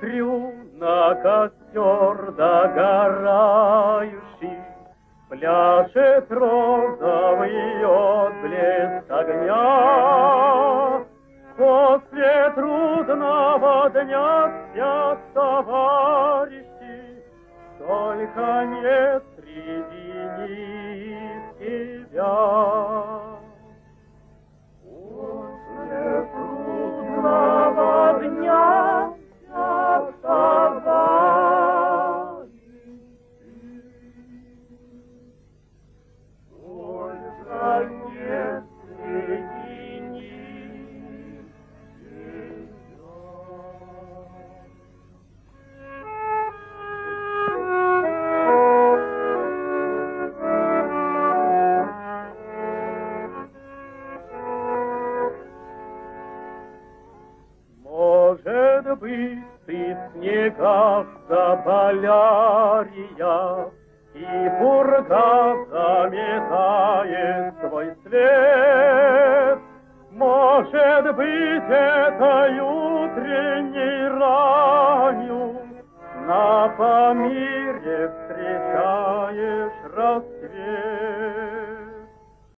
Смотрю на костер догорающий, пляшет розовый отблеск огня. После трудного дня спят товарищи, только нет среди них тебя. После трудного дня спят товарищи, только нет среди них тебя. Может быть, ты в снегах Заполярья, и пурга заметает свой след. Может быть, этой утренней ранью на Памире встречаешь рассвет.